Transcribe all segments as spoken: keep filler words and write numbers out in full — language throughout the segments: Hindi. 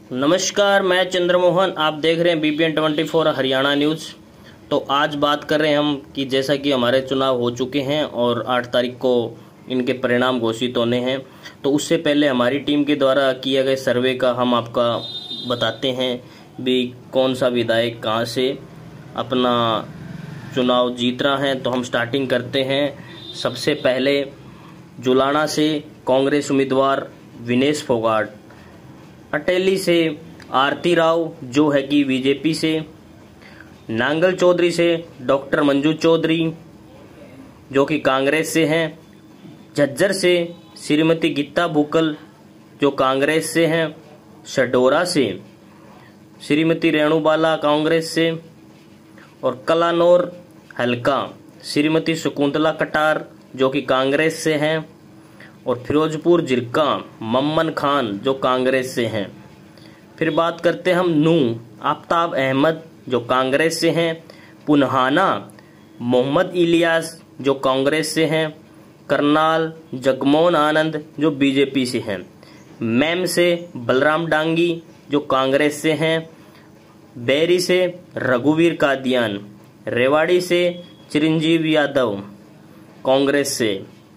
नमस्कार, मैं चंद्रमोहन। आप देख रहे हैं BPN twenty four Haryana news. तो आज बात कर रहे हैं हम कि जैसा कि हमारे चुनाव हो चुके हैं और आठ तारीख को इनके परिणाम घोषित होने हैं, तो उससे पहले हमारी टीम के द्वारा किए गए सर्वे का हम आपका बताते हैं भी कौन सा विधायक कहां से अपना चुनाव जीत रहा है। तो हम स्टार्टिंग करते हैं। सबसे पहले जुलाना से कांग्रेस उम्मीदवार विनेश फोगाट, अटेली से आरती राव जो है कि बीजेपी से, नांगल चौधरी से डॉक्टर मंजू चौधरी जो कि कांग्रेस से हैं, झज्जर से श्रीमती गीता भूकल जो कांग्रेस से हैं, शडोरा से श्रीमती रेणुबाला कांग्रेस से, और कलानौर हल्का श्रीमती शकुंतला कटार जो कि कांग्रेस से हैं, और फिरोजपुर जिरका मम्मन खान जो कांग्रेस से हैं। फिर बात करते हैं हम नू आफ्ताब अहमद जो कांग्रेस से हैं, पुन्हाना मोहम्मद इलियास जो कांग्रेस से हैं, करनाल जगमोहन आनंद जो बीजेपी से हैं, मैम से बलराम डांगी जो कांग्रेस से हैं, बैरी से रघुवीर कादियान, रेवाड़ी से चिरंजीव यादव कांग्रेस से,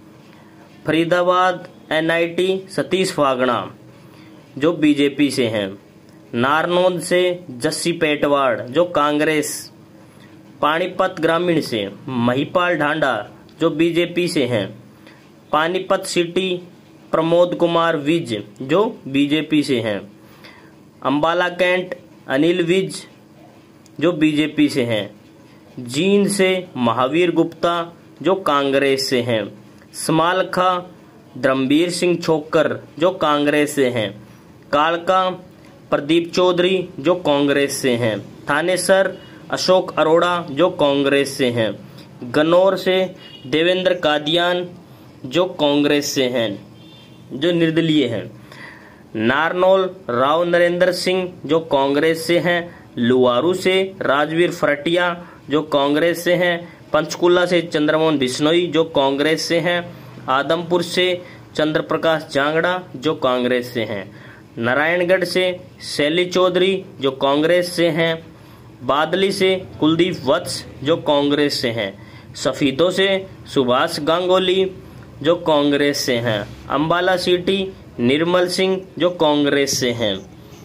फरीदाबाद एनआईटी सतीश फागड़ा जो बीजेपी से हैं, नारनौंद से जस्सी पेटवाड़ जो कांग्रेस, पानीपत ग्रामीण से महिपाल ढांडा जो बीजेपी से हैं, पानीपत सिटी प्रमोद कुमार विज जो बीजेपी से हैं, अंबाला कैंट अनिल विज जो बीजेपी से हैं, जींद से महावीर गुप्ता जो कांग्रेस से हैं, समालखा धर्मवीर सिंह छोकर जो कांग्रेस से हैं, कालका प्रदीप चौधरी जो कांग्रेस से हैं, थानेसर अशोक अरोड़ा जो कांग्रेस से हैं, गन्नौर से देवेंद्र कादियान जो कांग्रेस से हैं जो निर्दलीय हैं, नारनौल राव नरेंद्र सिंह जो कांग्रेस से हैं, लुवारू से राजवीर फरटिया जो कांग्रेस से हैं, पंचकुला से चंद्रमोहन बिश्नोई जो कांग्रेस से हैं, आदमपुर से चंद्र प्रकाश जांगड़ा जो कांग्रेस से हैं, नारायणगढ़ से शैली चौधरी जो कांग्रेस से हैं, बादली से कुलदीप वत्स जो कांग्रेस से हैं, सफीदों से सुभाष गांगुली जो कांग्रेस से हैं, अंबाला सिटी निर्मल सिंह जो कांग्रेस से हैं,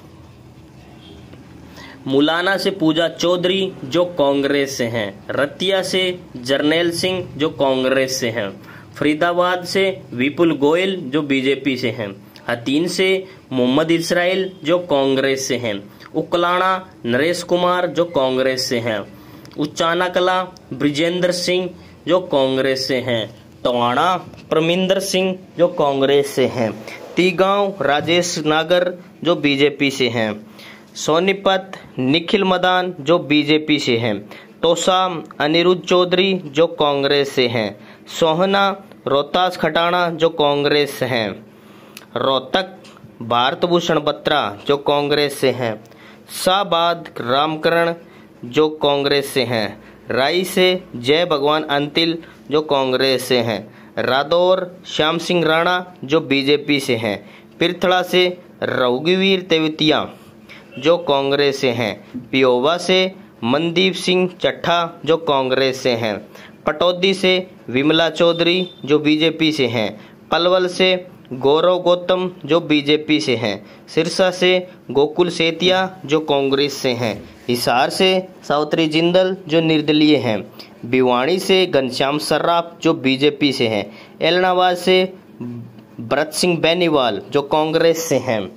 मुलाना से पूजा चौधरी जो कांग्रेस से हैं, रतिया से जरनैल सिंह जो कांग्रेस से हैं, फरीदाबाद से विपुल गोयल जो बीजेपी से हैं, हतीन से मोहम्मद इसराइल जो कांग्रेस से हैं, उकलाना नरेश कुमार जो कांग्रेस से हैं, उच्चाना कला ब्रिजेंद्र सिंह जो कांग्रेस से हैं, टवाणा परमिंदर सिंह जो कांग्रेस से हैं, तीगांव राजेश नागर जो बीजेपी से हैं, सोनीपत निखिल मदान जो बीजेपी से हैं, तोसा अनिरुद्ध चौधरी जो कांग्रेस से हैं, सोहना रोहतास खटाना जो कांग्रेस से हैं, रोहतक भारत भूषण बत्रा जो कांग्रेस से हैं, शाहबाद रामकरण जो कांग्रेस से हैं, राई से जय भगवान अंतिल जो कांग्रेस से हैं, रादौर श्याम सिंह राणा जो बीजेपी से हैं, पिरथड़ा से रघुवीर तेवतिया जो कांग्रेस से हैं, पियोवा से मनदीप सिंह चट्ठा जो कांग्रेस से हैं, पटौदी से विमला चौधरी जो बीजेपी से हैं, पलवल से गौरव गौतम जो बीजेपी से हैं, सिरसा से गोकुल सेतिया जो कांग्रेस से हैं, हिसार से सावित्री जिंदल जो निर्दलीय हैं, भिवाड़ी से घनश्याम सर्राफ जो बीजेपी से हैं, एलनाबाद से भरत सिंह बेनीवाल जो कांग्रेस से हैं,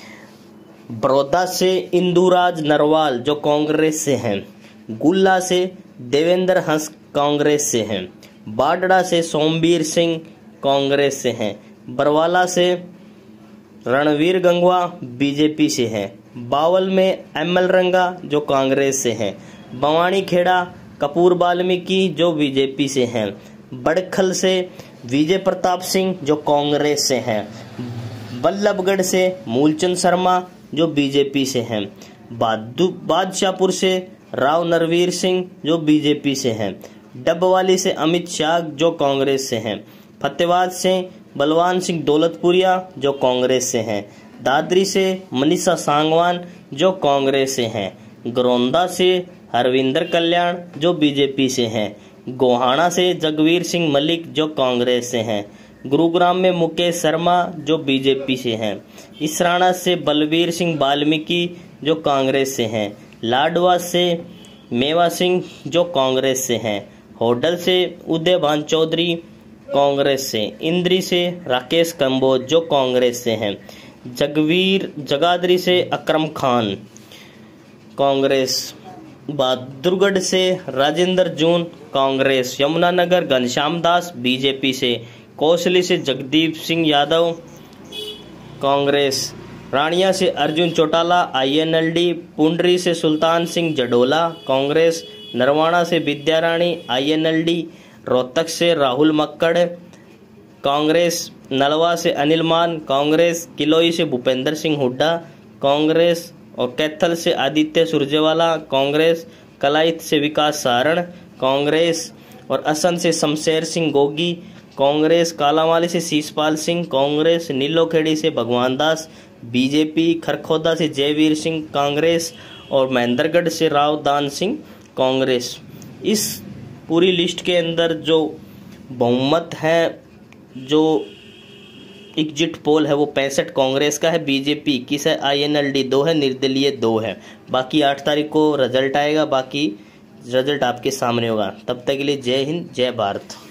बड़ौदा से इंदुराज नरवाल जो कांग्रेस से हैं, गुल्ला से देवेंद्र हंस कांग्रेस से हैं, बाडड़ा से सोमवीर सिंह कांग्रेस से हैं, बरवाला से रणवीर गंगवा बीजेपी से हैं, बावल में एमएल रंगा जो कांग्रेस से हैं, बवानी खेड़ा कपूर वाल्मीकि जो बीजेपी से हैं, बड़खल से विजय प्रताप सिंह जो कांग्रेस से हैं, बल्लभगढ़ से मूलचंद शर्मा जो बीजेपी से हैं, बादशाहपुर से राव नरवीर सिंह जो बीजेपी से हैं, डबवाली से अमित शाह जो कांग्रेस से हैं, फतेहाबाद से बलवान सिंह दौलतपुरिया जो कांग्रेस से हैं, दादरी से मनीषा सांगवान जो कांग्रेस से हैं, गरौंदा से हरविंदर कल्याण जो बीजेपी से हैं, गोहाना से जगवीर सिंह मलिक जो कांग्रेस से हैं, गुरुग्राम में मुकेश शर्मा जो बीजेपी से हैं, इसराना से बलबीर सिंह वाल्मीकि जो कांग्रेस से हैं, लाडवा से मेवा सिंह जो कांग्रेस से हैं, होडल से उदयभान चौधरी कांग्रेस से, इंद्री से राकेश कंबोज जो कांग्रेस से हैं, जगवीर जगाधरी से अकरम खान कांग्रेस, बहादुरगढ़ से राजेंद्र जून कांग्रेस, यमुनानगर घनश्याम दास बीजेपी से, कौशली से जगदीप सिंह यादव कांग्रेस, रानिया से अर्जुन चौटाला आईएनएलडी, पुंडरी से सुल्तान सिंह जडोला कांग्रेस, नरवाना से विद्यारानी आईएनएलडी, रोहतक से राहुल मक्कड़ कांग्रेस, नलवा से अनिल मान कांग्रेस, किलोई से भूपेंद्र सिंह हुड्डा कांग्रेस और कैथल से आदित्य सुरजेवाला कांग्रेस, कलाइत से विकास सारण कांग्रेस और असम से शमशेर सिंह गोगी कांग्रेस, कालावाली से शीशपाल सिंह कांग्रेस, नीलोखेड़ी से भगवान दास बीजेपी, खरखोदा से जयवीर सिंह कांग्रेस और महेंद्रगढ़ से राव दान सिंह कांग्रेस। इस पूरी लिस्ट के अंदर जो बहुमत है, जो एग्जिट पोल है वो पैंसठ कांग्रेस का है, बीजेपी इक्कीस है, आईएनएलडी दो है, निर्दलीय दो है। बाकी आठ तारीख को रिजल्ट आएगा, बाकी रिजल्ट आपके सामने होगा। तब तक के लिए जय हिंद, जय भारत।